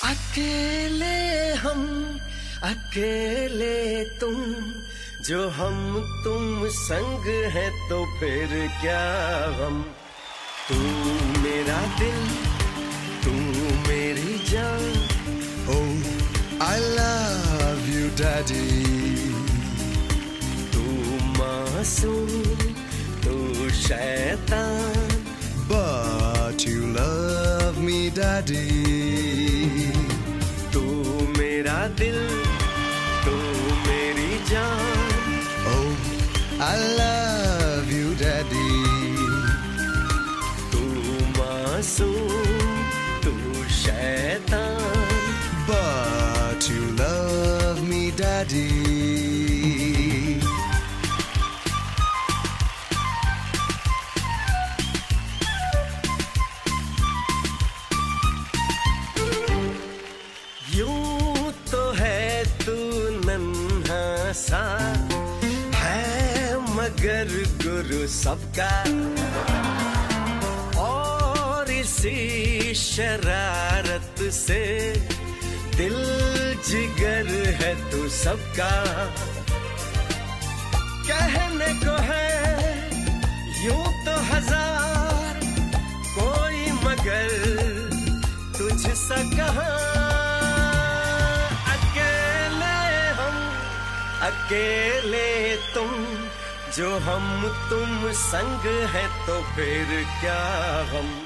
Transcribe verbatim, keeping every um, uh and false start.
अकेले हम अकेले तुम, जो हम तुम संग है तो फिर क्या हम। तू मेरा दिल, तू मेरी जान, Oh, I love you, Daddy. तू मासूम, तू शैतान, But you love me, Daddy. तू मेरा दिल, तू मेरी जान। Oh, I love you, Daddy. तू मासूम, तू शैतान, But you love me, Daddy. यूं तो है तू नन्हा सा, है मगर गुरु सबका, और इसी शरारत से दिल जिगर है तू सबका। कहने को है यूं तो हजार, कोई मगर तुझसा कहाँ। अकेले तुम, जो हम तुम संग है तो फिर क्या हम।